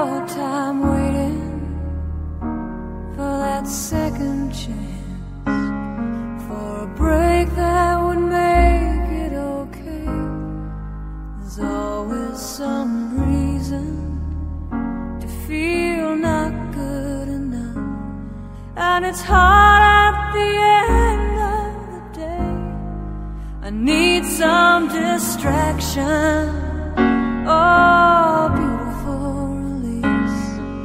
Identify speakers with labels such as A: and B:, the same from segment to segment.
A: your time waiting for that second chance, for a break that would make it okay. There's always some reason to feel not good enough, and it's hard at the end of the day. I need some distraction, oh, beautiful release.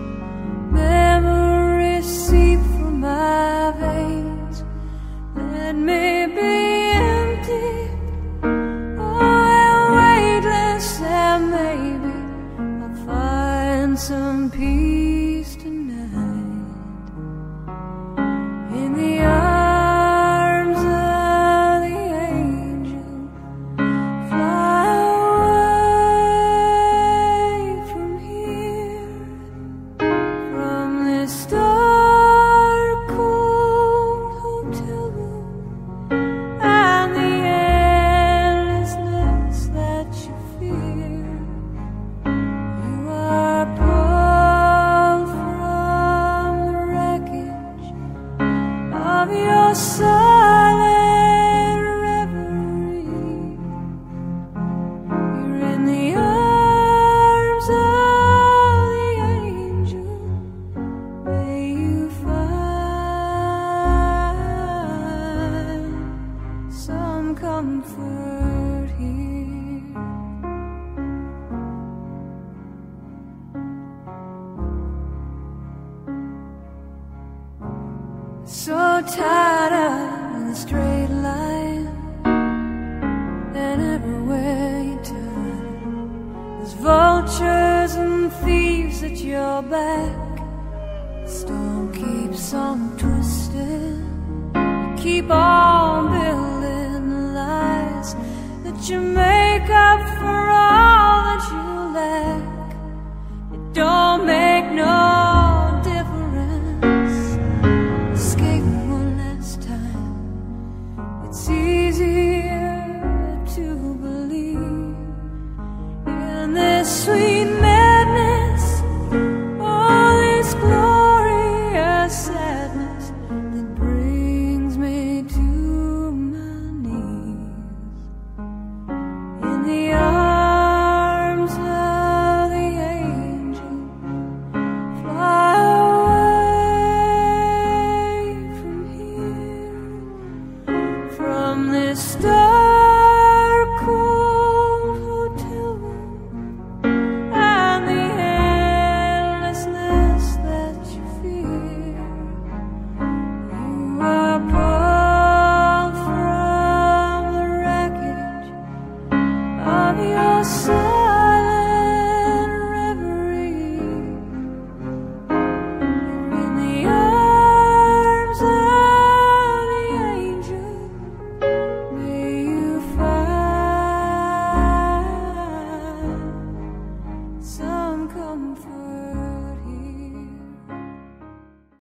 A: Memories seep through my veins. Let me be empty, oh, and weightless, and maybe I'll find some peace tonight in the arms of the angel. Fly away from here, from this dark, cold hotel room, and the endlessness that you fear. You are pulled from the wreckage of your silent reverie. You're in the arms of the angel. May you find some comfort here. So tired of the straight line, and everywhere you turn, there's vultures and thieves at your back. The storm keeps on twisting. You keep on building the lies that you make up for all that you lack. It don't make no difference. Escape one last time. It's easier to believe in this sweet madness, all this glorious sadness that brings me to my knees. In the arms of the angel, fly away from here, from this dark, cold hotel room, and the endlessness that you fear. You are pulled from the wreckage of your